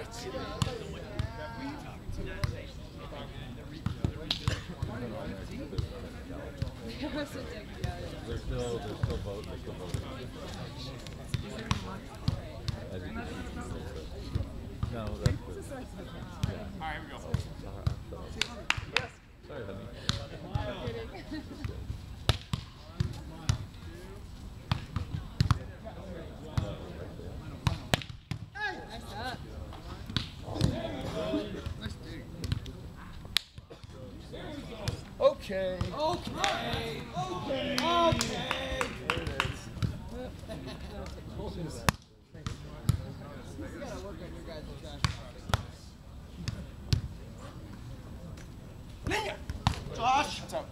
They're still voting. As you can see. No, that's good. Yeah. All right, here we go. Yes. Sorry, honey. Okay. Okay. Okay. Okay. There it is. You gotta work on your guys' trash. Josh. What's up?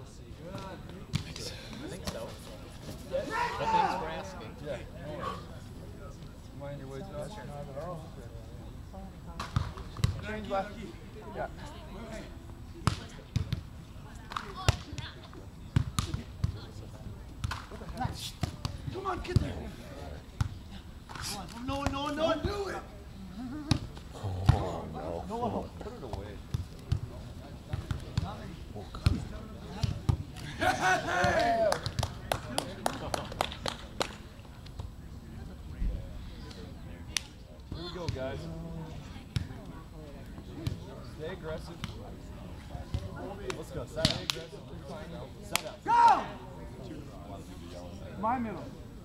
I think so. But thanks for asking. Yeah. Mind your way, Josh? Not at all. Change left. Yeah. Come on, get there. Come on. No, do it. Oh, no. No, put it away. Hey! Here we go, guys. Stay aggressive. Let's go. Stay aggressive. Set up. Go! My middle.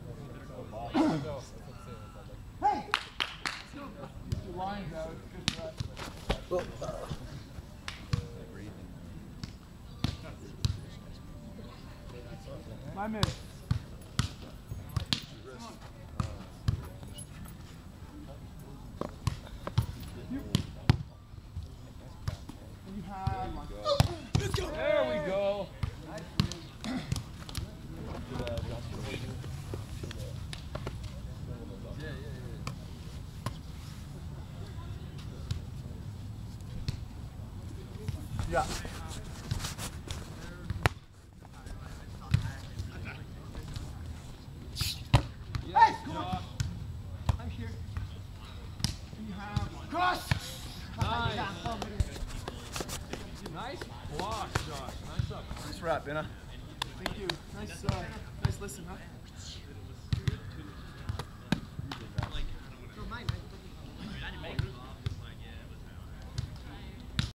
Hey! Your lines out. Good rest. My middle. There we go. Yeah. Hey, come on. I'm here. You have cross. Nice. Nice block, Josh. Nice up. Nice wrap, Benna. Thank you. Nice listen, huh?